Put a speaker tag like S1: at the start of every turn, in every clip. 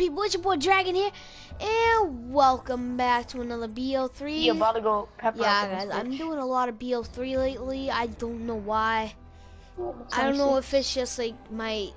S1: people? It's your boy Dragon here, and welcome back to another BO3.
S2: You about to go pepper
S1: Yeah, guys, I'm doing a lot of BO3 lately. I don't know why. I don't know if it's just like my,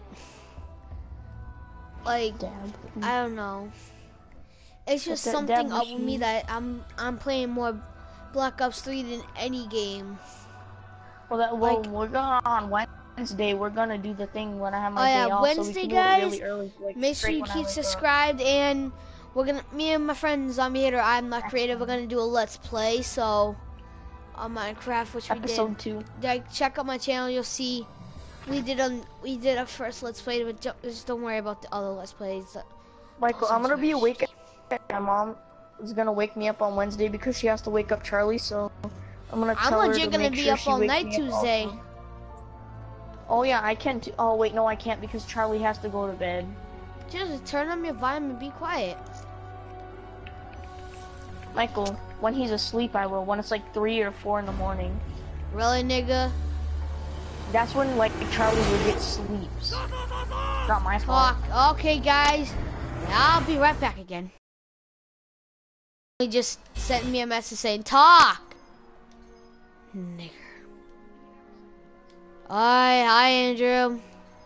S1: I don't know. It's just something up with me that I'm playing more Black Ops 3 than any game.
S2: Well, we're going on Wednesday. We're gonna do the thing when I have my day off.
S1: Wednesday,
S2: so we can
S1: guys.
S2: Do it really early, like,
S1: make sure you keep subscribed, and we're gonna. Me and my friend Zombie Hater, I'm Not Creative. We're gonna do a Let's Play. So on Minecraft, which
S2: episode
S1: we did.
S2: 2.
S1: Like, check out my channel. You'll see we did a first Let's Play, but just don't worry about the other Let's Plays.
S2: Michael, I'm gonna be awake. My mom is gonna wake me up on Wednesday because she has to wake up Charlie. So I'm gonna tell her
S1: legit
S2: to
S1: gonna
S2: make
S1: be
S2: sure
S1: up
S2: she
S1: all
S2: wakes
S1: night
S2: me up
S1: Tuesday.
S2: also. Oh yeah, I can too. Oh wait, no, I can't because Charlie has to go to bed.
S1: Just turn on your volume and be quiet.
S2: Michael, when he's asleep, I will. When it's like 3 or 4 in the morning.
S1: Really, nigga?
S2: That's when like Charlie will get sleeps. Not my fault.
S1: Okay, guys, I'll be right back again. He just sent me a message saying, "Talk, nigger." Hi, Andrew.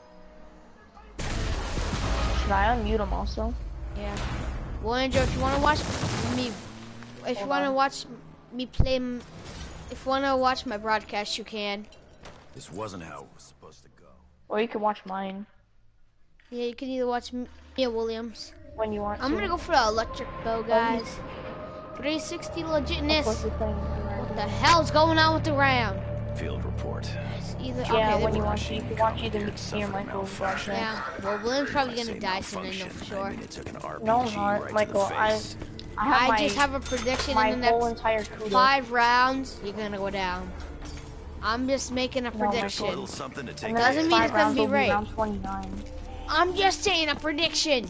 S2: Should I unmute him also?
S1: Yeah. Well, Andrew, if you want to watch me, if you want to watch me play, if you want to watch my broadcast, you can.
S3: This wasn't how it was supposed to go.
S2: Or you can watch mine.
S1: Yeah, you can either watch Mia Williams.
S2: When you want
S1: I'm gonna go for the electric bow, guys. 360 legitness. What the hell's going on with the round?
S3: Field report.
S1: Either,
S2: yeah,
S1: okay,
S2: when you watch either me or Michael.
S1: Yeah, well, William's probably gonna die soon, I know for sure.
S2: No, not Michael. I
S1: just have a prediction in the next 5 rounds, you're gonna go down. I'm just making a prediction.
S3: Doesn't
S1: mean it's gonna be right.
S2: Round 29.
S1: I'm just saying a prediction.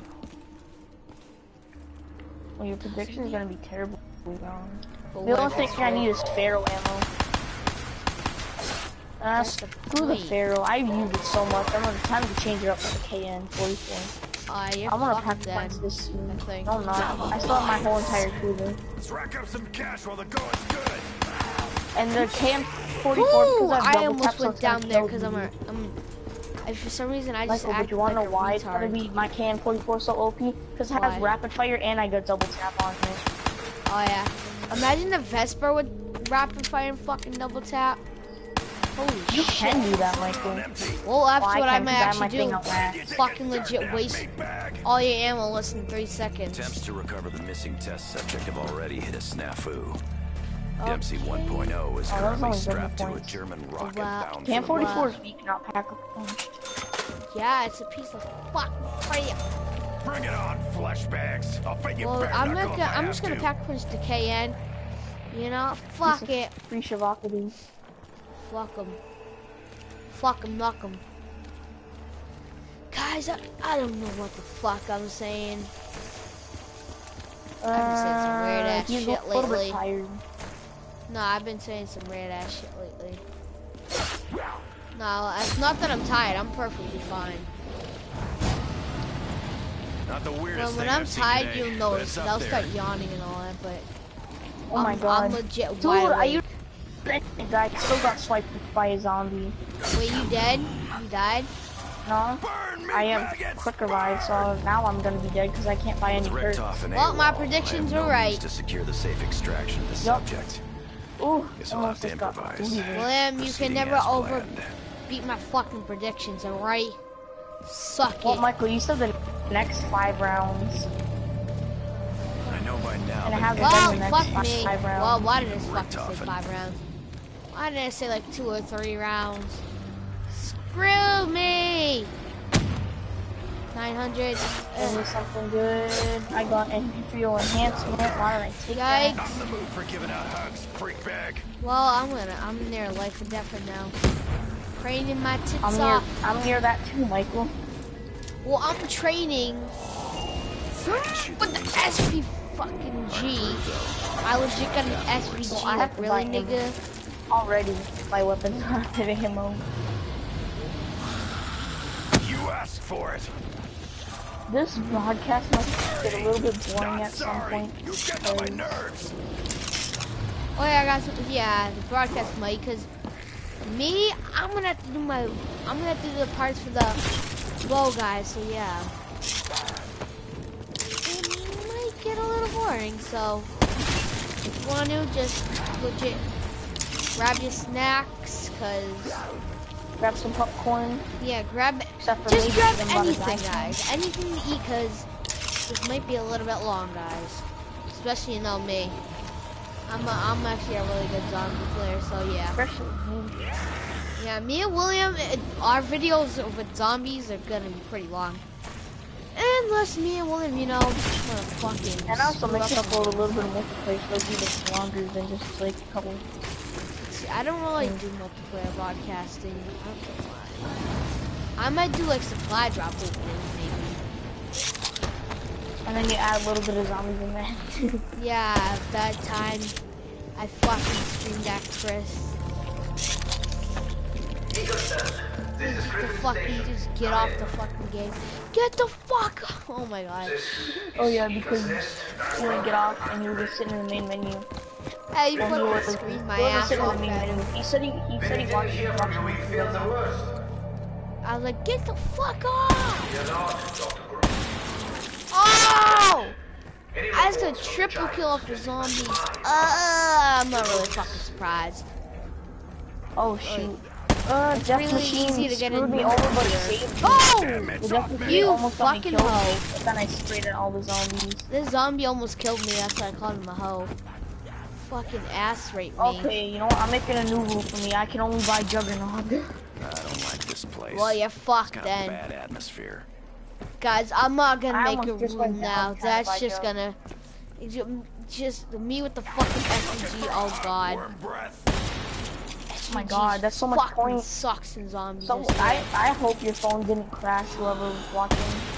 S2: Well, your prediction is gonna be terrible. The only thing I need is Pharaoh ammo. Screw the Pharaoh. I used it so much. I'm gonna time to change it up to the KN-44.
S1: I'm
S2: gonna pack points this soon. No, I'm not. I still have my whole entire cruiser.
S3: Let's rack up some cash while the going's good.
S2: And the KN-44 because
S1: I almost went down there because for some reason I just
S2: Michael, do you want to know why it's gonna be my KN-44 so OP? Because it has rapid fire and I got double tap on it.
S1: Oh yeah. Imagine the Vesper with rapid fire and fucking double tap. Holy shit.
S2: You can do that, Michael.
S1: Well, that's what I might actually do. Fucking legit waste all your ammo in less than 3 seconds.
S3: Attempts to recover the missing test subject have already hit a snafu. Dempsey 1.0 is currently strapped to a German rocket bound for
S2: KN-44 is weak, not packable.
S1: Yeah, it's a piece of fuck fire.
S3: Bring it on, fleshbags. I'll fight you
S1: well,
S3: back.
S1: I'm just gonna pack punch the KN. You know, fuck it.
S2: Free Shavakadi.
S1: Fuck them. Fuck them, knock them. Guys, I don't know what the fuck I'm saying. I've been saying some weird ass shit lately. No, I've been saying some weird ass shit lately. No, it's not that I'm tired. I'm perfectly fine.
S3: Not the weirdest
S1: when I'm tired, you'll notice. I'll start yawning and all that, but
S2: oh my god,
S1: I'm legit
S2: dude,
S1: wide
S2: I still got swiped by a zombie.
S1: Wait, you dead? You died?
S2: No, I am quick revive, so now I'm gonna be dead because I can't buy any perks.
S1: Well, my predictions were right.
S3: To secure the safe extraction of the subject.
S2: Ooh,
S3: almost just got
S1: William, you can never beat my fucking predictions, alright? Suck it.
S2: Well, Michael, you said the next 5 rounds.
S3: I know by now.
S2: And it hasn't been the next 5 rounds.
S1: Well, why did it fucking say 5 rounds? Why didn't it say like 2 or 3 rounds? Screw me! 900.
S2: Give me something good. I got infantry enhancement. Why did I take that?
S3: On the move for giving out hugs, freak bag.
S1: Well, I'm near life or death right now. Training my tits off.
S2: I'm near that too, Michael.
S1: Well, I'm training with the SP fucking G. I legit got an SVG.
S2: Well, I have to
S1: really, nigga.
S2: Already, my weapon's not hitting him home.
S3: You asked for it.
S2: This broadcast must get a little bit boring at some point.
S3: You get on my nerves.
S1: Oh yeah, guys. Yeah, the broadcast might, cause me, I'm gonna have to do the parts for the bow guys. So yeah, it might get a little boring. So if you want to, just legit grab your snacks, cause.
S2: Grab some popcorn.
S1: Yeah, grab anything, guys. Anything to eat, cause this might be a little bit long, guys. Especially, me. I'm actually a really good zombie player, so yeah.
S2: Especially me.
S1: Yeah, me and William, our videos with zombies are gonna be pretty long. Unless me and William, wanna fucking.
S2: And also mix up a little bit of multiplayer, so it'll be longer than just like a couple.
S1: I don't really do multiplayer broadcasting. I don't know why. I might do like supply drop openings maybe.
S2: And then you add a little bit of zombies in there.
S1: Yeah, that time I fucking screamed at Chris. To fucking just get off the fucking game. Get the fuck! Oh my god.
S2: Oh yeah, because you wouldn't get off and you were just sitting in the main menu.
S1: Hey, you fucking screamed my ass off.
S2: He said he watched you.
S1: I was like, get the fuck off! Oh! I just got a triple kill off the zombies. I'm not really fucking surprised.
S2: Oh shoot.
S1: It's really easy to get in
S2: me over, but it saved me.
S1: Oh! You
S2: almost
S1: fucking hoe.
S2: But then I sprayed at all the zombies.
S1: This zombie almost killed me, that's why I called him a hoe. Fucking ass rape me.
S2: Okay, you know what? I'm making a new rule for me. I can only buy Juggernaut.
S3: I don't like this place.
S1: Well, you're fucked
S3: it's
S1: then.
S3: Bad atmosphere.
S1: Guys, I'm not gonna make a rule now.
S2: down
S1: That's just gonna... Just me with the fucking SMG, oh god.
S2: Oh my god, that's so much point.
S1: Sucks in zombies.
S2: So, I hope your phone didn't crash, whoever was watching.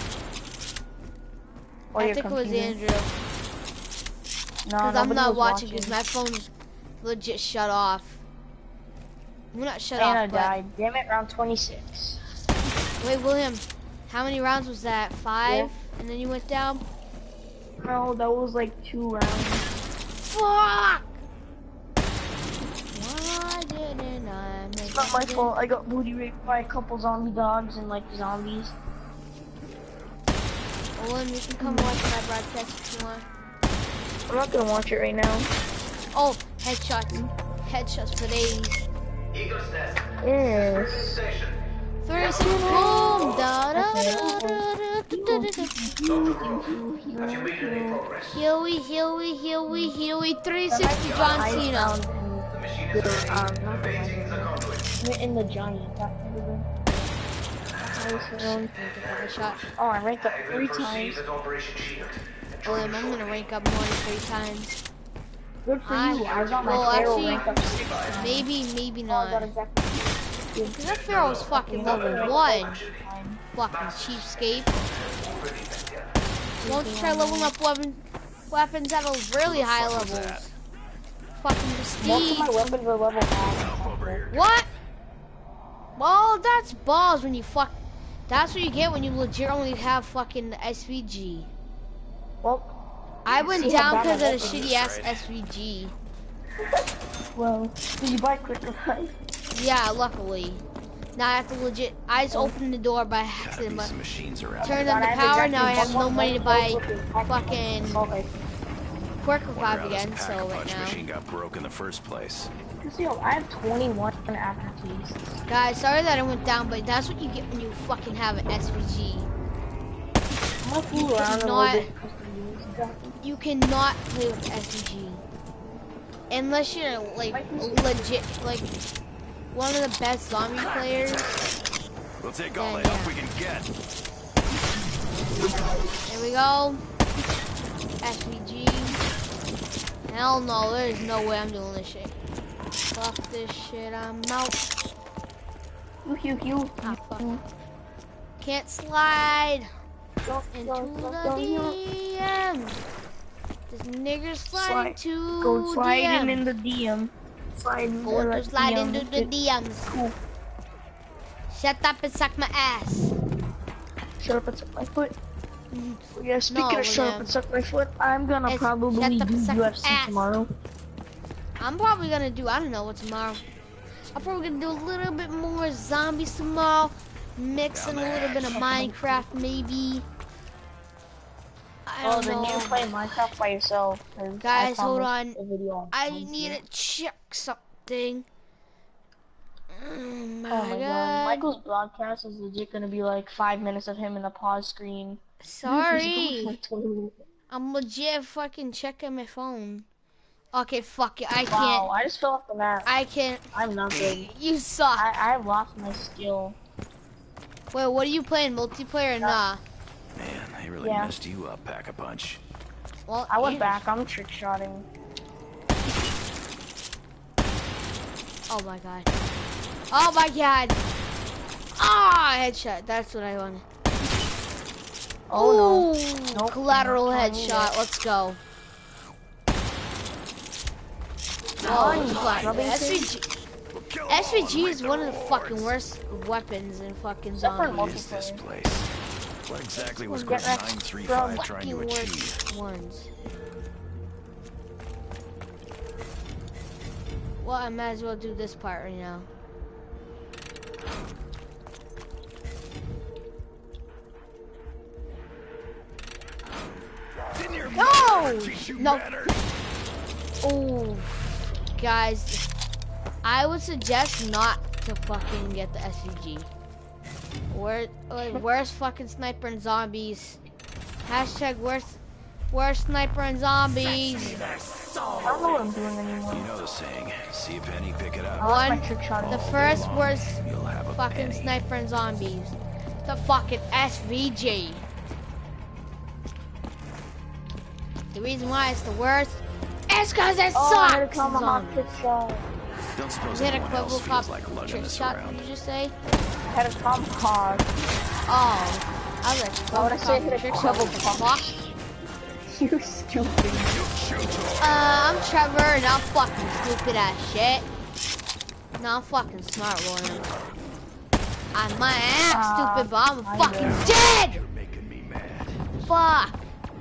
S2: Or
S1: I
S2: your
S1: think
S2: computer.
S1: it was Andrew.
S2: No,
S1: because I'm not watching because my phone's legit shut off. We're not shut off,
S2: Anna
S1: but...
S2: died. Damn it, round 26.
S1: Wait, William, how many rounds was that? 5?
S2: Yeah.
S1: And then you went down?
S2: No, that was like 2 rounds.
S1: Fuck! Why didn't I make
S2: It's not my fault. I got booty raped by a couple zombie dogs and like zombies.
S1: William, you can come watch my broadcast if you want.
S2: I'm not gonna watch it right now.
S1: Oh, headshots. Headshots for days.
S2: Yes.
S1: 36 boom! Da da da da da Huey, 360 John Cena.
S2: In the Johnny. Oh, I ranked up 3 times.
S1: William, I'm gonna rank up more than 3 times.
S2: Good for you. I was on my Pharaoh rank up 6 times.
S1: Maybe not. Because that Pharaoh was fucking level 1. Fucking cheapskate. Won't you try leveling up weapons at a really high levels? Fucking prestige.
S2: Most of my weapons are level 5.
S1: What? Well, that's balls when you that's what you get when you legit only have fucking SVG.
S2: Well,
S1: I went down because of the shitty ass SVG.
S2: Well, did you buy Quick Revive?
S1: Yeah, luckily. Now I have to legit. I just opened the door by accident, but turned on the power. Now I have no money to buy fucking Quick Revive again. So right now,
S3: machine got broke in the first place.
S2: See, I have 21 aftertastes.
S1: guys, sorry that I went down, but that's what you get when you fucking have an SVG. You cannot play with SVG unless you're like legit, like one of the best zombie players.
S3: We'll take all the help we can get.
S1: There we go. SVG. Hell no, there's no way I'm doing this shit. Fuck this shit, I'm out. Ah, fuck. Can't slide into the DM. This nigger sliding to
S2: Go sliding
S1: DM.
S2: in the DM.
S1: Go to slide into the DMs.
S2: Cool.
S1: Shut up and suck my ass.
S2: Shut up and suck my foot. Yeah, speaking of shut up and suck my foot, I'm gonna probably do UFC tomorrow.
S1: I'm probably gonna do, I don't know what tomorrow. I'm probably gonna do a little bit more zombies tomorrow. Mixing a little bit of Minecraft maybe. I don't know.
S2: Then you play Minecraft by yourself.
S1: Guys, hold on. I need to check something. Oh my god.
S2: Michael's broadcast is legit gonna be like 5 minutes of him in a pause screen.
S1: Sorry. I'm legit fucking checking my phone. Okay, fuck it. I can't.
S2: Wow, I just fell off the map.
S1: I can't.
S2: I'm not good.
S1: You suck.
S2: I've lost my skill.
S1: Wait, what are you playing? Multiplayer or nah?
S3: Man, I really messed you up, Pack-a-Punch.
S1: Well,
S2: I went back. I'm trick-shotting.
S1: Oh my god. Oh my god. Ah, headshot. That's what I wanted.
S2: Oh no. Nope.
S1: Collateral headshot. Let's go. SVG is one of the fucking worst weapons in fucking zombies.
S3: What is this place? What exactly was Group 935 trying to achieve?
S1: Ones. Well, I might as well do this part right now. No! Oh, guys, I would suggest not to fucking get the SVG. Where's fucking sniper and zombies? Hashtag where's sniper and zombies?
S2: I don't know what I'm doing anymore.
S3: You know the saying, see a penny, pick it up.
S1: The first worst fucking sniper and zombies. The fucking SVG. The reason why it's the worst is because it sucks.
S3: Don't suppose
S1: you had a
S3: anyone else
S1: Quibblecop
S3: feels like lugging
S1: trick
S3: this
S1: shot,
S3: around.
S1: did you just say?
S2: I had a Tomahawk.
S1: Oh, I was like, Quibblecop trick shot.
S2: You stupid.
S1: I'm Trevor, and I'm fucking stupid ass shit. No, I'm fucking smart, William. I might act stupid, but I'm fucking dead!
S3: You're making me mad.
S1: Fuck.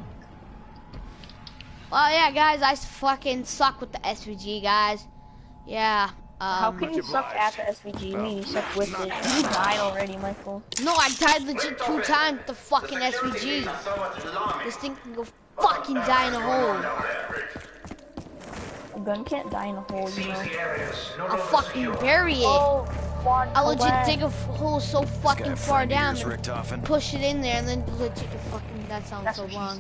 S1: Well, yeah, guys, I fucking suck with the SVG, guys. Yeah.
S2: How can you suck at the SVG? You mean you suck with it? You died already, Michael.
S1: No, I died legit 2 times with the fucking SVG. This thing can go fucking die in a hole.
S2: A gun can't die in a hole, you know.
S1: I'll fucking bury it. I'll legit dig a hole so fucking far down and push it in there and then legit fucking, that sounds so long.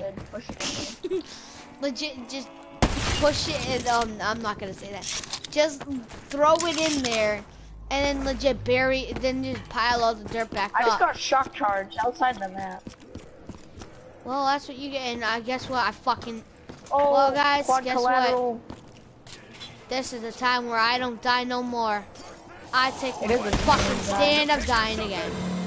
S1: Legit just push it and I'm not gonna say that. Just throw it in there and then legit bury it, then just pile all the dirt back up.
S2: I just got shock charged outside the map.
S1: Well, that's what you get, and I guess what? I fucking... well, guys, guess what? This is the time where I don't die no more. I take a fucking stand of dying again.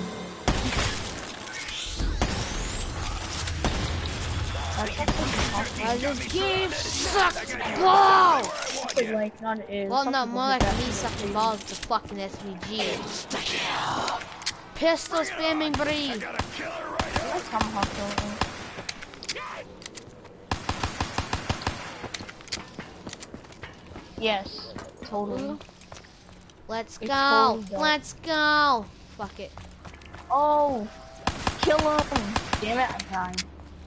S1: This game sucks balls! Well, no, more like me sucking balls with the fucking SVG. Pistol spamming breathe.
S2: Yes, totally.
S1: Let's go. Let's go. Fuck it.
S2: Oh, kill him. Damn it, I died.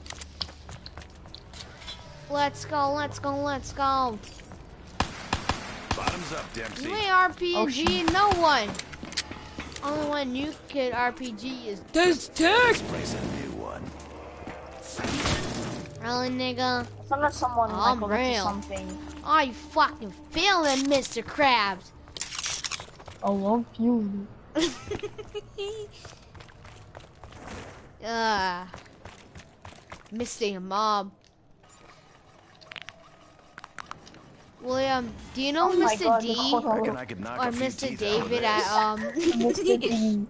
S1: Let's go, let's go, let's go.
S3: Bottoms up, Dempsey.
S1: You ain't RPG, no one. Only one you could RPG is this tick.
S3: Place a new one.
S1: Really, nigga?
S2: I'm not someone
S1: I'm real.
S2: Something.
S1: Are you fucking feeling, Mr. Krabs?
S2: I love you.
S1: Missing your mom. William, do you know Mr. D or Mr. David at
S2: Mr. D.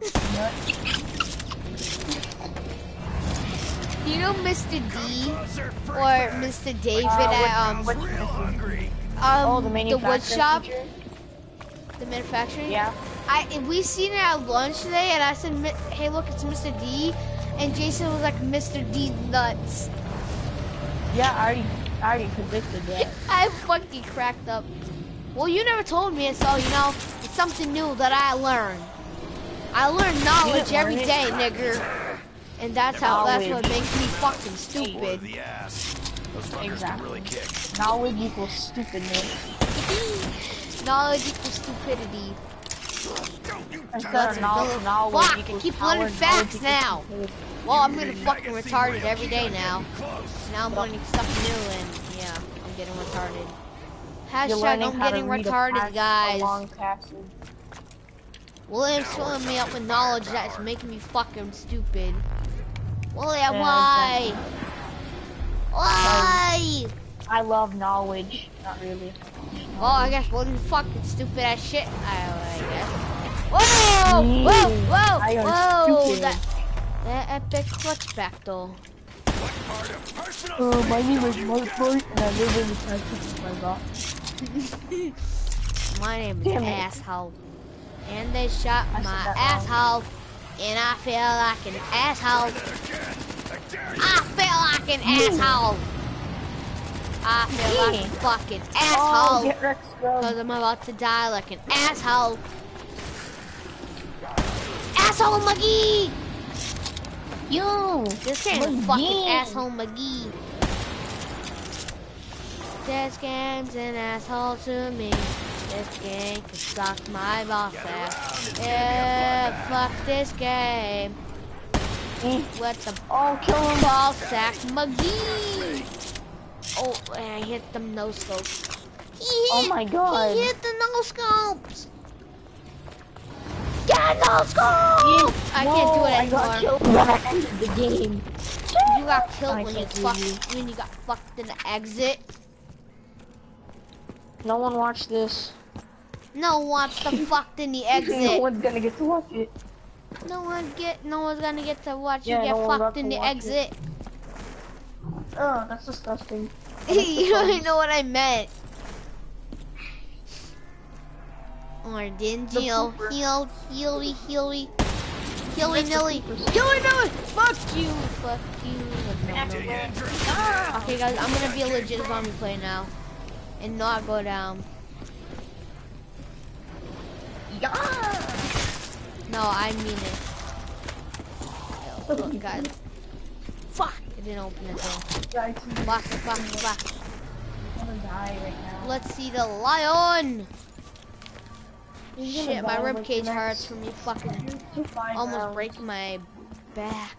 S1: Do you know Mr. D or Mr. David at the wood shop? The manufacturing?
S2: Yeah.
S1: We seen it at lunch today, and I said, "Hey, look, it's Mr. D," And Jason was like Mr. D nuts.
S2: Yeah, I already predicted that.
S1: I fucking cracked up. Well, you never told me it, so you know, it's something new that I learned. I learn knowledge every day, nigger. And that's what makes me fucking stupid.
S2: Exactly. Knowledge equals stupidness.
S1: Knowledge equals stupidity.
S2: Instead of knowledge
S1: fuck, I keep learning facts now. Well, I'm getting fucking retarded every day now. Now I'm learning stuff new and yeah, I'm getting retarded. Hashtag I'm getting retarded, guys. William's filling me up with knowledge that's making me fucking stupid. William, why? Why?
S2: I love knowledge. Not really.
S1: Well, I guess one fucking stupid ass shit. I guess. Whoa! Whoa! Whoa! Whoa! That epic clutch back though.
S2: My name is Mark and I live in the Texas.
S1: My name is Asshole. And they shot my asshole. And I feel like an asshole. I feel like an asshole. I feel like a fucking asshole. Because I'm about to die like an asshole. Asshole McGee!
S2: Yo!
S1: This game's fucking asshole McGee. This game's an asshole to me. This game can suck my balls ass. Yeah, fuck this game. With the ball sack McGee. Oh, I hit them no scopes.
S2: Oh my god.
S1: He hit the no scopes. Get no scopes! I can't do it anymore.
S2: I got killed when I ended the game.
S1: You got killed when you got fucked in the exit.
S2: No one watched this.
S1: No one wants to fucked in the exit.
S2: No one's gonna get to watch it.
S1: No one's gonna get to watch you get fucked in the exit.
S2: Oh, that's disgusting.
S1: You don't even know what I meant. Or didn't you? Healy nilly. Fuck you. Okay guys, I'm gonna be a legit zombie player now. And not go down. No, I mean it. Look guys. Fuck! It didn't open the door. Fuck.
S2: I'm gonna die right now.
S1: Let's see the lion! Shit, my ribcage hurts from me fucking almost breaking my back.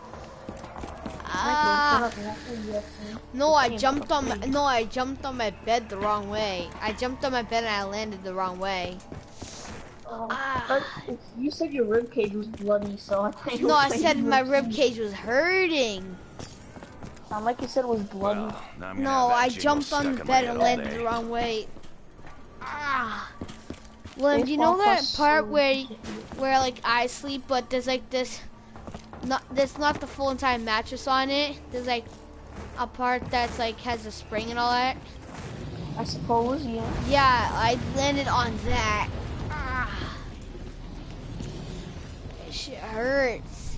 S1: Ah! No, I jumped on my bed the wrong way. I jumped on my bed and I landed the wrong way.
S2: But you said your ribcage was bloody, so I think.
S1: No, I said my ribcage was hurting.
S2: Sound like you said it was bloody.
S1: No, I jumped on the bed and landed the wrong way. Ah. Well, do you know that part where like I sleep, but there's like there's not the full entire mattress on it. There's like a part that's like has a spring and all that.
S2: I suppose, yeah.
S1: Yeah, I landed on that. Ah. That shit hurts.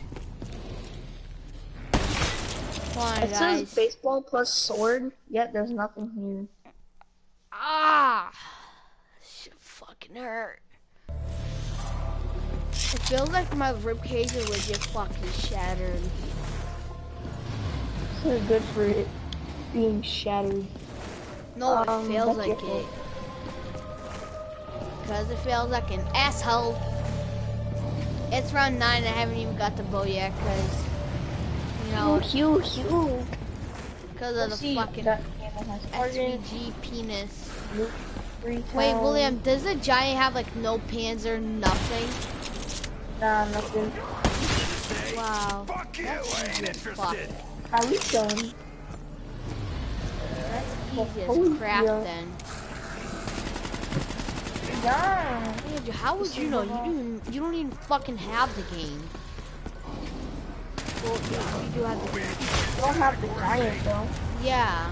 S1: Come on,
S2: guys. It says baseball plus sword, yet there's nothing here.
S1: Ah. Fucking hurt. It feels like my ribcage is legit fucking shattered.
S2: So good for it being shattered.
S1: No, it feels like it. Because it feels like an asshole. It's round 9, I haven't even got the bow yet, because, you know. Because of the fucking SVG penis. Wait, William, does the giant have like no pants or nothing?
S2: Nah, nothing.
S1: Wow.
S3: Fuck you, I ain't interested.
S2: How we done?
S1: That's easy as crap then.
S2: Yeah.
S1: How would you know? You don't even fucking have the game. Well, you do have the game.
S2: You don't have the giant though.
S1: Yeah.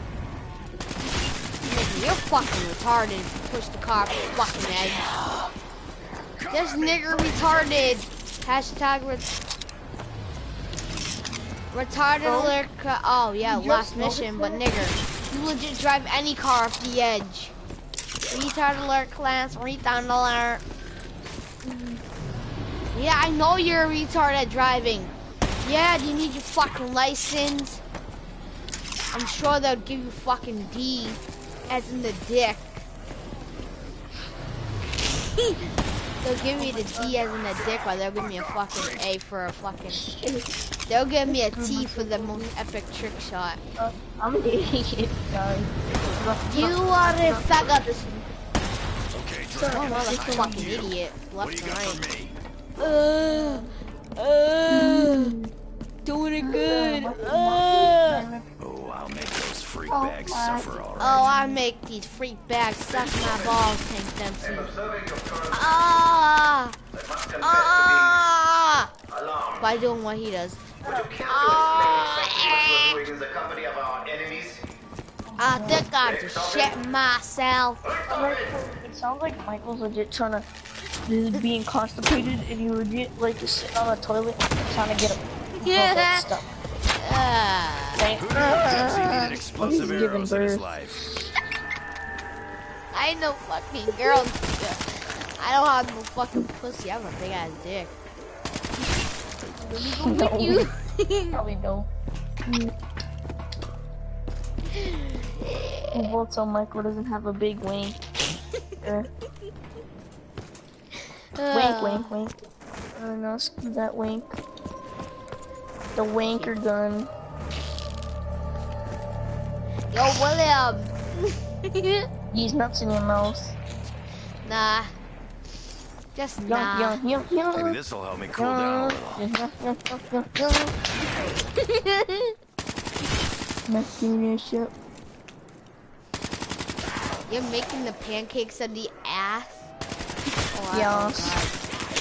S1: You're fucking retarded. Push the car, fucking egg. This nigger retarded. Hashtag Retarded alert. Oh yeah, last mission, but nigger, you legit drive any car off the edge. Retard alert, class. Retard alert. Yeah, I know you're a retard at driving. Yeah, do you need your fucking license? I'm sure they'll give you fucking D, as in the dick. They'll give me the D as in the dick, while they'll give me a fucking A for a fucking... They'll give me a T for the most epic trick shot.
S2: I'm an idiot, guys.
S1: You are a faggot.
S3: Okay,
S1: Oh, well, that's a fucking idiot. Left and right. Doing it good.
S3: Oh, I'll make those freak bags suffer all right.
S1: Oh, I make these freak bags suck my balls, Tank Dempsey. Ah! Ah! By doing what he does. I think I just shit myself.
S2: It sounds like Michael's legit trying to being constipated, and you legit like just sitting on the toilet trying to get
S1: Yeah.
S2: stuff.
S3: He's
S2: giving birth.
S1: I ain't no fucking girl. I don't have no fucking pussy. I have a big ass dick.
S2: No.
S1: You.
S2: Probably no. We'll tell Michael doesn't have a big wink. Wink, wink, wink. No, screw that wink. The wanker gun.
S1: Yo, William.
S2: Use nuts in your mouth.
S1: Nah. Just nah.
S3: Maybe this'll help me cool down a little.
S1: You're making the pancakes of the ass? Oh,
S2: Yes.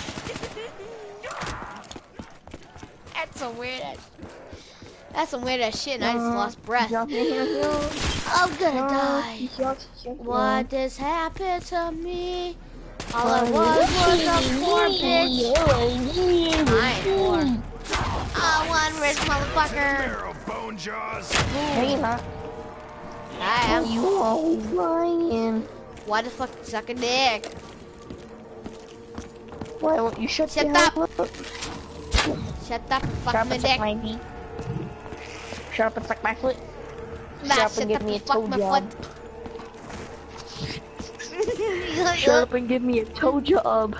S1: That's some weird ass. That's some weird ass shit, and I just lost breath. I'm gonna die. What has happened to me? All I was a poor bitch. I ain't poor. I one rich motherfucker.
S3: Bone jaws.
S2: Hey, not.
S1: I am.
S2: You always lying.
S1: Why the fuck you suck a dick?
S2: Why won't you shut
S1: Shut
S2: up?
S1: up. Shut up, fuck
S2: Shut
S1: my
S2: up and
S1: dick.
S2: suck my knee. Shut up and suck my foot.
S1: Nah,
S2: Shut up and give me a toe job. Shut up and give me a toe job.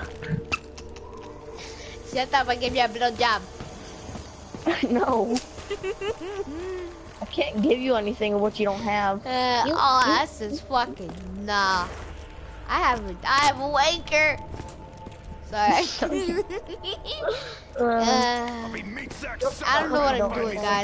S1: Shut up and give me a blow job.
S2: No. I can't give you anything of what you don't have.
S1: Oh, that's just fucking nah. I have a wanker. Sorry. I don't know what I'm doing, guys.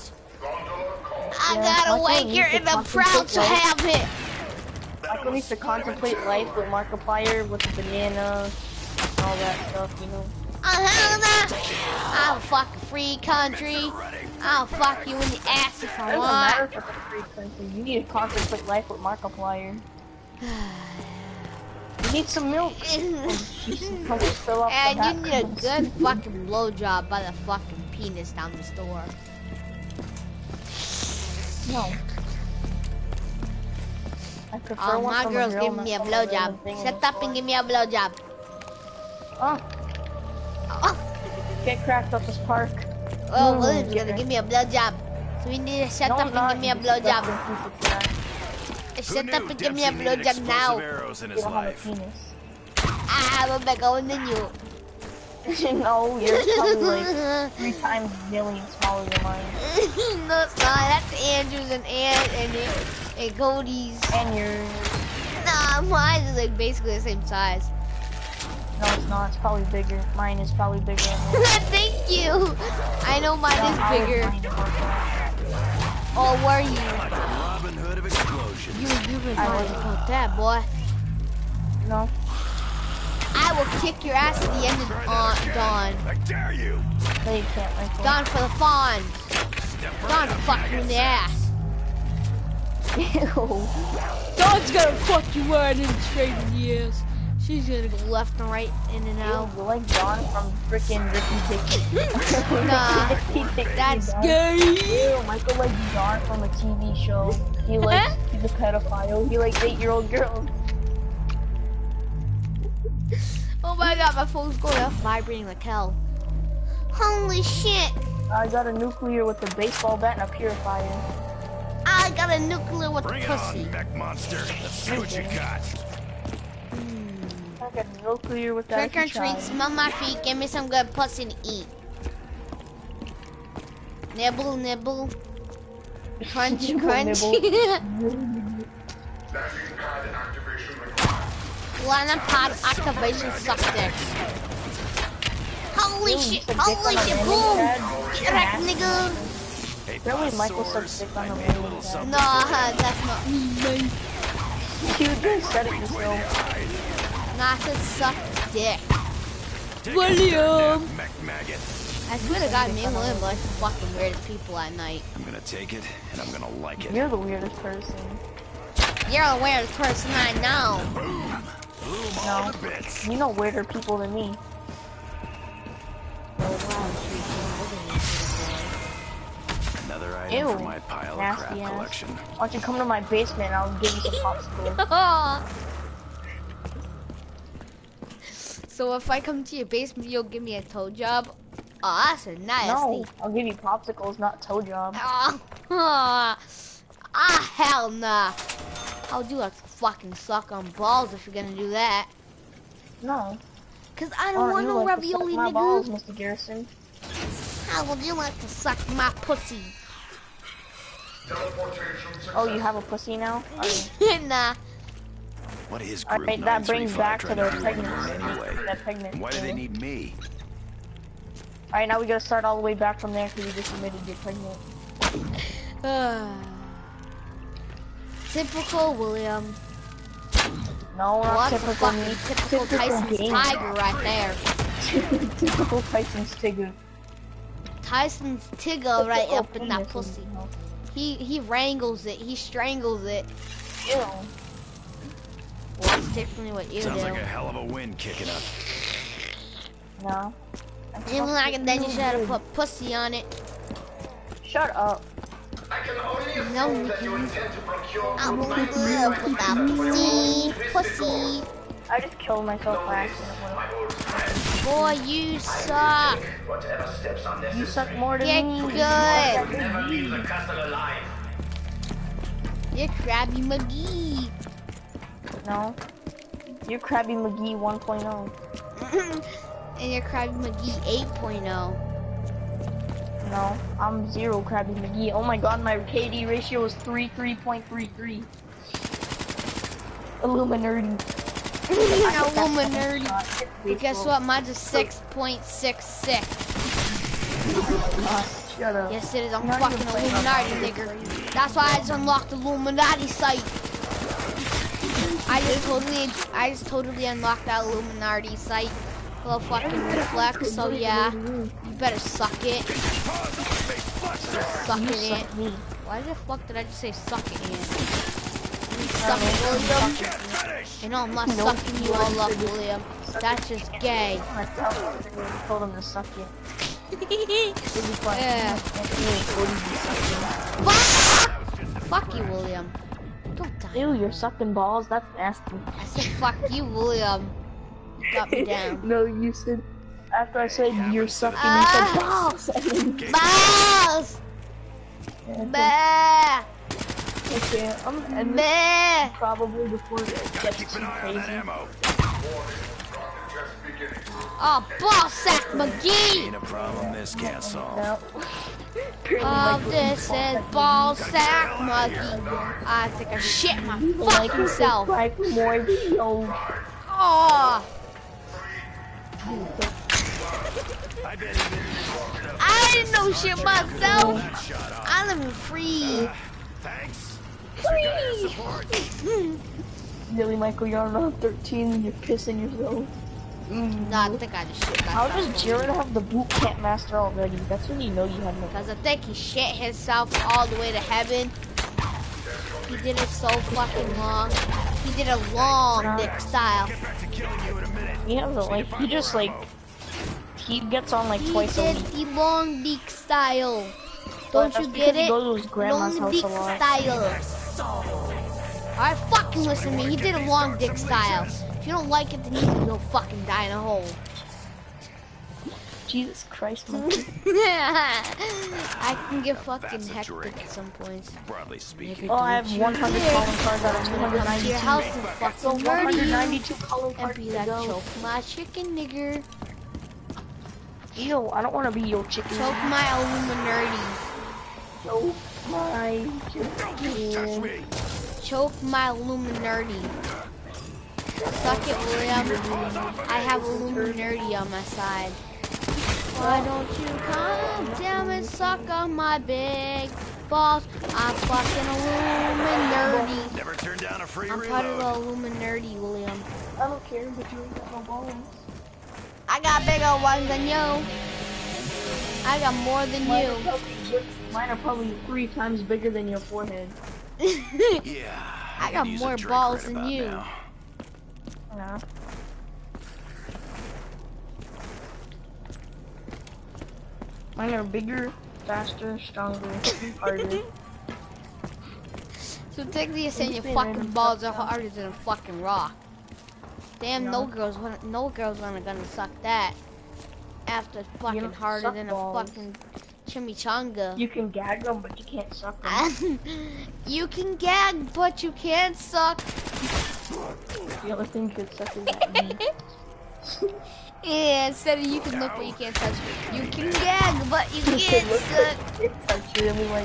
S1: I got a wanker and I'm proud to have it.
S2: Michael needs to contemplate life with Markiplier, with the banana, and all that stuff, you know.
S1: I'm a fucking free country. I'll fuck you in the ass if I want.
S2: You need to contemplate life with Markiplier. You need some milk.
S1: And you need a good fucking blowjob by the fucking penis down the store.
S2: No. I prefer
S1: Oh,
S2: one
S1: my
S2: from
S1: girl's
S2: a girl,
S1: giving me a
S2: not from
S1: blowjob.
S2: thing in
S1: Shut
S2: the
S1: up
S2: store.
S1: and give me a blowjob.
S2: Oh,
S1: Oh,
S2: get cracked up this park.
S1: oh William's gonna give me a blowjob. So we need to shut up and give me a blowjob. Shut up and give me a blowjob now.
S3: Arrows in
S2: You
S3: his
S2: don't have a
S3: life.
S2: penis.
S1: I have a bigger one than you.
S2: No, you're probably like 3 times a million smaller than mine.
S1: No, it's not. That's Andrew's and Cody's.
S2: And yours.
S1: Nah, mine is like basically the same size.
S2: No, it's not. It's probably bigger. Mine is probably bigger than yours.
S1: Thank you. I know mine is bigger. Oh, were you?
S3: Like a Robin Hood of explosions.
S1: You been talking about that, boy.
S2: No.
S1: I will kick your ass at the end of Dawn.
S3: I dare you.
S2: No, you can't. Michael.
S1: Dawn for the fawn. Dawn fuck you in the ass.
S2: Ew.
S1: Dawn's gonna fuck you right in straight in the ass. She's gonna go left and right, in and out.
S2: You're like John from frickin' Ricky Tikki.
S1: Nah, that's gay.
S2: Ew, Michael like John from a TV show. He's a pedophile. He likes 8-year-old girls.
S1: Oh my god, my phone's going off, vibrating like hell. Holy shit!
S2: I got a nuclear with a baseball bat and a purifier.
S1: I got a nuclear with
S3: Bring
S1: a
S3: it
S1: pussy.
S3: on, mech monster. Let's see what you got.
S2: I got a nuclear with that.
S1: Trick or treat, smell my feet, give me some good pussy to eat. Nibble, nibble. Crunch, crunch. Lana pod activation success. Holy shit, boom! Get wrecked, nigga!
S3: Hey,
S2: Really, Michael sucks dick on the landing pad.
S3: something.
S1: Nah, that's not me.
S2: You just said it yourself.
S1: Nah, I said suck dick.
S3: Take
S1: William!
S3: it, mech maggot.
S1: I swear to God, me and William are like the fucking weirdest people at night.
S3: I'm gonna take it, and I'm gonna like it.
S2: You're the weirdest person.
S1: You're the weirdest person I know.
S3: Boom
S2: No.
S3: all to bits.
S2: You know weirder people than me.
S3: Another item
S2: Ew,
S3: for my pile of
S2: nasty
S3: crap
S2: ass.
S3: collection.
S2: Why don't you come to my basement and I'll give you some popsicles.
S1: So if I come to your basement, you'll give me a toe job? Oh, that's a nasty.
S2: No, I'll give you popsicles, not toe job.
S1: Hell nah. I'll do like fucking suck on balls if you're gonna do that.
S2: No.
S1: Cause I don't want
S2: you
S1: no
S2: like to suck
S1: ravioli,
S2: my balls,
S1: nigga.
S2: Mr. Garrison.
S1: How would you like to suck my pussy?
S2: Oh, you have a pussy now?
S1: Nah.
S3: What is group
S2: Alright, that brings
S3: 935
S2: back to
S3: trying
S2: the
S3: do
S2: pregnancy.
S3: anyway?
S2: That pregnant.
S3: Why do they need me?
S2: Alright, now we gotta start all the way back from there because you just admitted you're pregnant.
S1: Typical William.
S2: No, not
S1: What's
S2: typical
S1: fucking
S2: me.
S1: typical Tyson's
S2: game.
S1: tiger right there.
S2: Typical Tyson's Tigger.
S1: Tyson's tigger right
S2: Oh,
S1: up in that
S2: penis.
S1: pussy. He wrangles it. He strangles it.
S2: Ew.
S1: Well, that's definitely what you
S3: Sounds
S1: do.
S3: like a hell of a wind kicking up.
S2: No.
S1: You like it, then you should have put pussy on it.
S2: Shut up.
S1: No, Nikki. I'm in love with that pussy.
S2: I just killed myself by accident.
S1: Boy, you suck.
S2: You suck more than
S1: Get
S2: me.
S1: good. You're Krabby McGee.
S2: No. You're Krabby McGee 1.0.
S1: And you're Krabby McGee 8.0.
S2: No, I'm 0 Krabby McGee. Oh my god, my KD ratio is 3.33. Illuminati.
S1: Illuminati. But guess what? Mine's a 6.66.
S2: Shut up.
S1: Yes, it is. I'm
S2: Not
S1: fucking
S2: even playing
S1: Illuminati,
S2: on
S1: nigga. That's why I just unlocked the Illuminati site. I just totally unlocked that Illuminati site. Little fucking reflex. So yeah, you better suck it. Suck it in. Why the fuck did I just say suck it in? You suck it, William. You know I'm not sucking you all up, William. That's just gay.
S2: I told him to suck it.
S1: Yeah. Fuck you, William. Don't die.
S2: Ew, you're sucking balls? That's nasty.
S1: I said fuck you, William. You got me down.
S2: No, you said, after I said you're sucking, you said balls.
S1: Balls! Bah!
S2: Okay, I'm gonna end this
S1: Bah!
S2: probably before it gets
S3: Keep
S2: too
S3: an eye on that
S2: crazy.
S3: ammo.
S1: Oh, ball sack McGee!
S3: Ain't a problem this can't solve.
S2: No.
S1: Oh, this is ball sack McGee. I think I shit my fucking self.
S2: Like more no.
S1: Oh, I didn't know shit myself. I live in free.
S3: Thanks.
S1: Free.
S2: Really, Michael, you're on 13 and you're pissing yourself.
S1: Nah, I think I just shit
S2: How
S1: myself.
S2: does Jared have the boot camp master already? That's when you know you have no.
S1: Because I think he shit himself all the way to heaven. He did it so fucking long. He did a long dick style.
S2: He has a, like, he just, like, he gets on, like, twice a week.
S1: He did the long dick style. Don't you get it?
S2: Go to his grandma's
S1: long
S2: house
S1: dick
S2: a lot.
S1: style. Alright, fucking listen to me. He did a long dick style. If you don't like it, then you can go fucking die in a hole.
S2: Jesus Christ, monkey.
S1: I can get fucking hectic at some points.
S3: Broadly speaking.
S2: Oh, I have 100 calling cards out of
S1: Come to
S2: 292.
S1: your house and fucking murder you.
S2: 192 calling
S1: And
S2: cards
S1: be
S2: to
S1: like,
S2: go.
S1: choke my chicken, nigger.
S2: Ew, I don't want to be your chicken.
S1: Choke my Illuminati.
S2: Choke my chicken.
S1: Choke my Illuminati. Suck it, William. I have Illuminati on my side. Why don't you come down and suck on my big balls? I'm fucking Illuminati.
S3: Never turn down a free
S1: I'm part of the Illuminati, William.
S2: I don't care, but you ain't got no balls.
S1: I got bigger ones than you. I got more than you.
S2: Mine are probably 3 times bigger than your forehead.
S3: Yeah.
S1: I got more balls than you.
S2: No. Mine are bigger, faster, stronger, harder.
S1: So technically you're saying your fucking balls are harder than a fucking rock. Damn, no girls aren't gonna suck that. After fucking harder than a fucking chimichanga.
S2: You can gag them, but you can't suck them.
S1: You can gag, but you can't suck.
S2: The other thing you could suck is that meat.
S1: Yeah, instead of you can look but you can't touch. You can gag, but you can't suck.
S2: It's really like.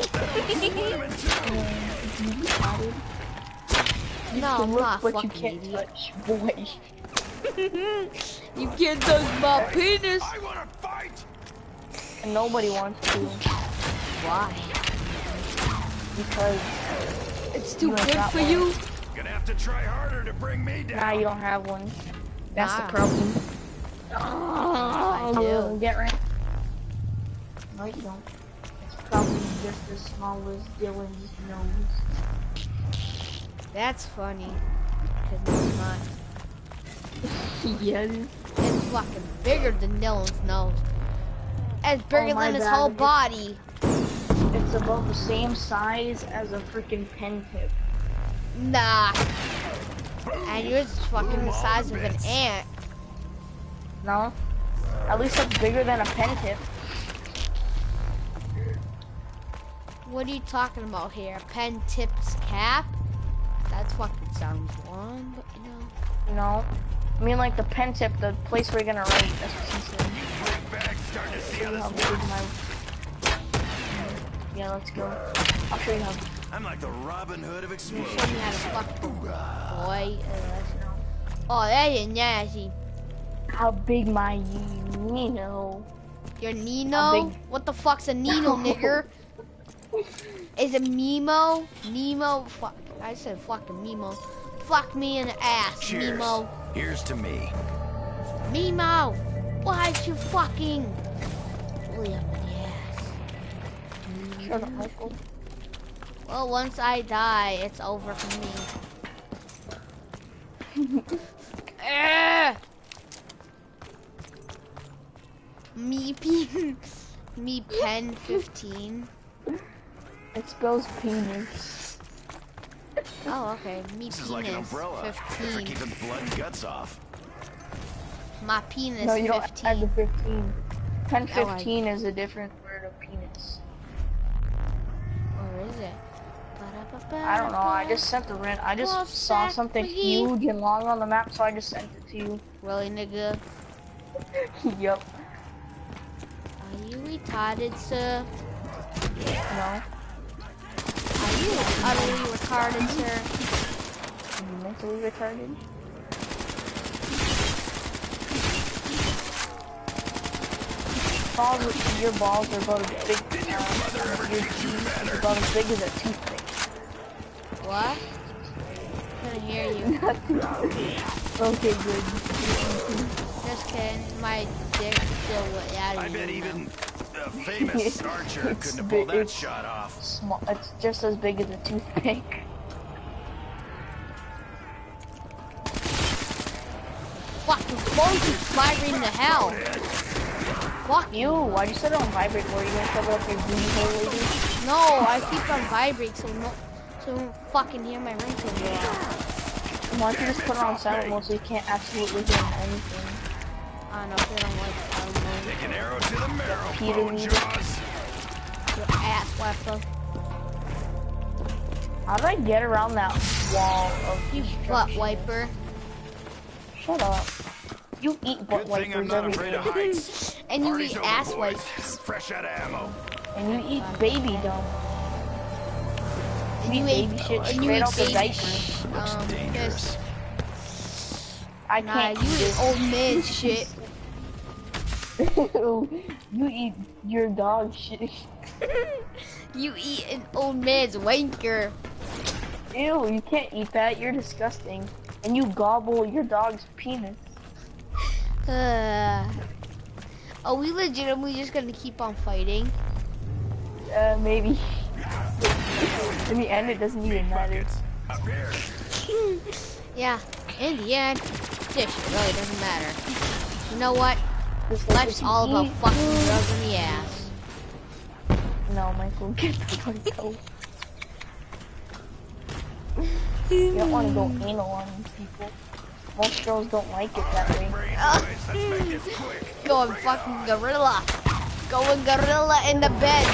S1: No, I'm not
S2: but
S1: fucking
S2: you can't
S1: idiot.
S2: touch, boy.
S1: You can't touch my penis.
S3: I wanna fight!
S2: And nobody wants to.
S1: Why?
S2: Because
S1: It's too
S2: You
S1: good
S2: got
S1: for
S2: one.
S1: you.
S3: Gonna have to try harder to bring me down.
S2: now you don't have one. That's
S1: Nah.
S2: the problem.
S1: I do.
S2: Get right. No, you don't. It's probably just as small as Dylan's nose.
S1: That's funny. Cause no, it's not.
S2: Yes.
S1: It's fucking bigger than Dylan's nose. It's bigger
S2: my
S1: than his
S2: bad.
S1: whole body.
S2: It's about the same size as a freaking pen tip.
S1: Nah. And yours is fucking the size of an ant.
S2: No? At least it's bigger than a pen tip.
S1: What are you talking about here? Pen tip's cap? That fucking sounds wrong, but you know.
S2: No. I mean like the pen tip, the place where you're gonna write. That's what she said.
S3: Starting to see how
S2: How
S3: this
S2: big
S3: works.
S2: my... Yeah, let's go. I'll show you how.
S3: I'm like the Robin Hood of
S1: Show
S3: explosions.
S1: me how to fuck boy. Oh, that is nasty.
S2: How big my Nino?
S1: Your
S2: How
S1: Nino?
S2: big-
S1: What the fuck's a Nino, nigger? Is it Mimo? Nemo? Fuck. I said fucking Mimo. Fuck me in the ass,
S3: Cheers.
S1: Mimo.
S3: Here's to me.
S1: Mimo! Why'd you fucking William in the ass?
S2: Shut up, Michael.
S1: Well, once I die, it's over for me. Me pen 15.
S2: It spells penis.
S1: Oh, okay. Me
S3: This is like an
S1: penis
S3: umbrella for
S1: 15.
S3: keeping blood and guts off.
S1: My penis
S2: No, you don't
S1: 15.
S2: add the 15. Pen
S1: Oh, I-
S2: 15 is a different word of penis.
S1: Or is it?
S2: I don't know, I just sent the rent. I just saw something huge and long on the map, so I just sent it to you.
S1: Really, nigga?
S2: Yup.
S1: Are you retarded, sir?
S2: No.
S1: Are you utterly retarded, sir?
S2: Are you mentally retarded? Your balls are about as big your cheese is about as big as a toothpick.
S1: What? Couldn't hear you.
S2: Okay, good.
S1: Just kidding. My dick still wet out of
S3: I
S1: you
S3: bet
S1: now.
S3: even a famous archer
S2: It's
S3: couldn't have
S2: big-
S3: pulled that
S2: it's-
S3: shot off.
S2: Small. It's just as big as a toothpick.
S1: phone keeps vibrating to hell. Fuck
S2: you. Why'd you set it on vibrate? Were you gonna cover up your booty hole, lady?
S1: No, I keep it on vibrate so you don't fucking hear my ringtone go off.
S2: Why don't you just put it on silent mode so you can't absolutely hear anything?
S1: I don't know if you don't like silent mode.
S3: Take an arrow to the marrow,
S2: Peter
S3: bone jaws.
S1: Your ass weapon.
S2: How did I get around that wall of
S1: Butt wiper.
S2: Shut up. You eat butt
S3: Good thing I'm
S2: wipers
S3: not
S2: every
S3: afraid
S2: day.
S3: of heights.
S1: And you
S3: Party's
S1: eat
S3: over,
S1: ass
S3: boys.
S1: wipes.
S3: Fresh out of ammo.
S2: And you eat baby dung.
S1: And
S2: You
S1: you
S2: eat
S1: eat
S2: baby shit
S1: and you
S2: straight
S1: eat
S2: out the
S1: baby
S2: diaper.
S3: Looks dangerous.
S2: I
S1: Nah,
S2: can't
S1: you
S2: eat
S1: eat
S2: it.
S1: old man shit.
S2: You eat your dog shit.
S1: You eat an old man's wanker.
S2: Ew, you can't eat that. You're disgusting. And you gobble your dog's penis.
S1: Are we legitimately just gonna keep on fighting?
S2: Maybe. In the end, it doesn't even matter.
S3: Up here.
S1: Yeah, in the end, this shit really doesn't matter. You know what?
S2: Just
S1: Life's
S2: if you
S1: all about
S2: eat
S1: fucking
S2: food-
S1: drugs in the ass.
S2: No, Michael, get the fuck out. You don't want to go anal on these people. Most girls don't like it that way.
S3: Let's make this quick.
S1: Going fucking gorilla. Going gorilla in the bed.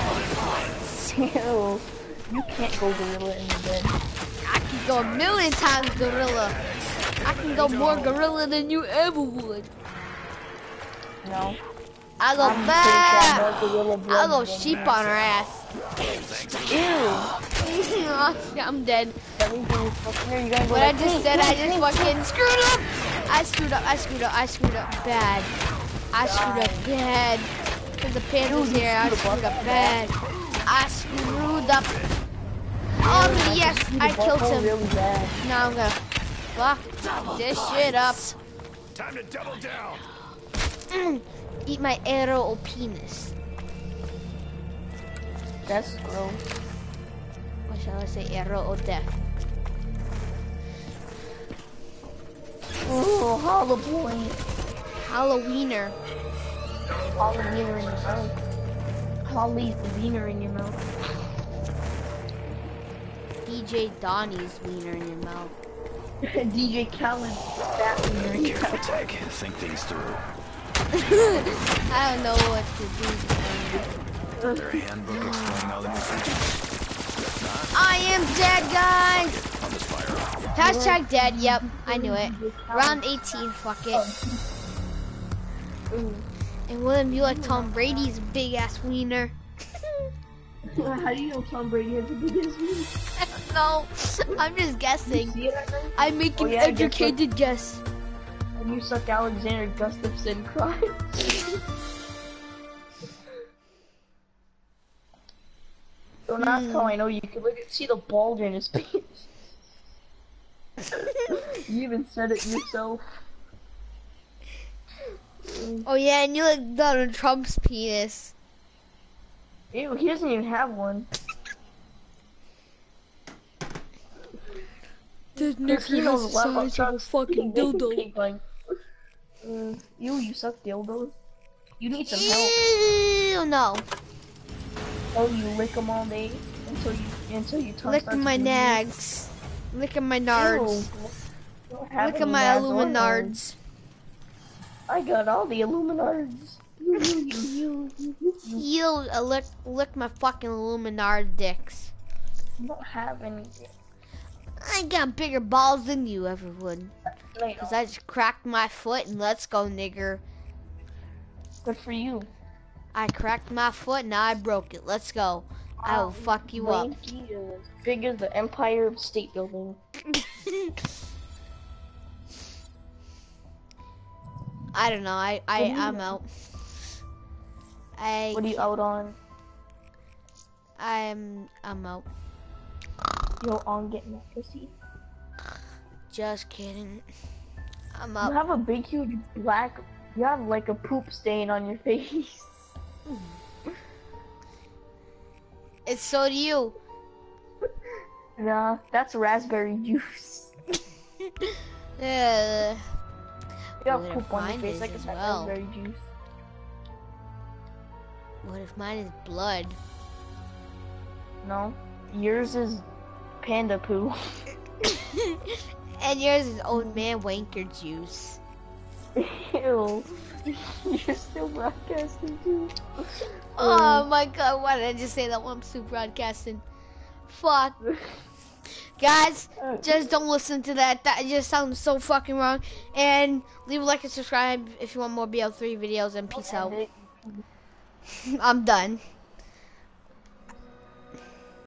S2: Ew, you can't go gorilla in the bed.
S1: I can go a million times gorilla. I can go more gorilla than you ever would.
S2: No.
S1: I go
S2: I'm
S1: back.
S2: pretty sure more gorilla blood
S1: I'll go
S2: than
S1: sheep on her ass.
S2: Ew.
S1: I'm dead.
S2: That means you're fucking there, you're gonna go
S1: What I
S2: like,
S1: just said, I just fucking screwed up. I screwed up bad. I screwed up bad. Cause the Panthers here, I screwed up bad. I screwed up. Oh yes, I killed him.
S2: Really bad.
S1: Now I'm gonna fuck this shit up.
S3: Time to double down.
S1: Eat my arrow or penis.
S2: That's gross.
S1: Or shall I say arrow or death?
S2: Oh, hollow point.
S1: Halloweener.
S2: Hollow wiener in your mouth. Holly's the wiener in your mouth.
S1: DJ Donnie's wiener in your mouth.
S2: DJ Khaled's fat wiener in your
S3: Careful,
S2: mouth.
S3: Tech. Think things through.
S1: I don't know what to do.
S3: Is there a handbook explaining all the new features? If not,
S1: I am dead, guys!
S3: I'll just fire off.
S1: Hashtag dead, yep, I knew it. Round 18, fuck it. And wouldn't you like Tom Brady's big ass wiener?
S2: How do you know Tom Brady has the biggest wiener?
S1: No, I'm just guessing.
S2: See it at night?
S1: I make an
S2: Oh, yeah, I guess
S1: educated guess.
S2: And you suck Alexander Gustafson cry. Don't ask how I know. You could look at see the bulge in his penis. You even said it yourself.
S1: Oh yeah, and you look Donald Trump's penis.
S2: Ew, he doesn't even have one.
S1: This
S2: He knows a lot about trucks.
S1: fucking dildo.
S2: You suck dildos. You need some help.
S1: Ew, no.
S2: Oh, you lick them all day until you tongue
S1: Licking
S2: starts
S1: my
S2: bleeding.
S1: nags. Licking my nards.
S2: Ew. Don't have
S1: Licking
S2: any
S1: my
S2: nads or
S1: illuminards.
S2: I got all the illuminards.
S1: You lick my fucking illuminard dicks.
S2: You don't have anything.
S1: I got bigger balls than you ever would. Cause I just cracked my foot and let's go, nigger.
S2: Good for you.
S1: I cracked my foot, now I broke it. Let's go. I will fuck you up.
S2: Lanky is big as the Empire State Building.
S1: I don't know. I'm out.
S2: What are you out on?
S1: I'm out.
S2: You're on getting that pussy.
S1: Just kidding. I'm
S2: You
S1: out.
S2: have a big, huge black. You have like a poop stain on your face.
S1: It's so do you.
S2: Nah, that's raspberry juice. You have poop on your face like a raspberry juice.
S1: What if mine is blood?
S2: No, yours is panda poo.
S1: And yours is old man wanker juice.
S2: Ew. You're still broadcasting too.
S1: Oh my god, why did I just say that when I'm still broadcasting? Fuck. Guys, just don't listen to that. That just sounds so fucking wrong. And leave a like and subscribe if you want more BL3 videos, and peace out. I'm done.